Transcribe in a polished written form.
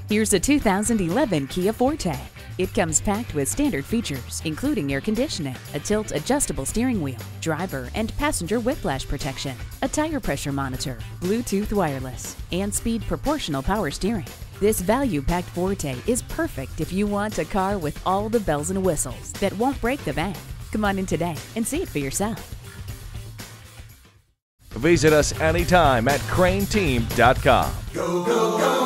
Here's a 2011 Kia Forte. It comes packed with standard features, including air conditioning, a tilt-adjustable steering wheel, driver and passenger whiplash protection, a tire pressure monitor, Bluetooth wireless, and speed proportional power steering. This value-packed Forte is perfect if you want a car with all the bells and whistles that won't break the bank. Come on in today and see it for yourself. Visit us anytime at crainteam.com. Go, go, go!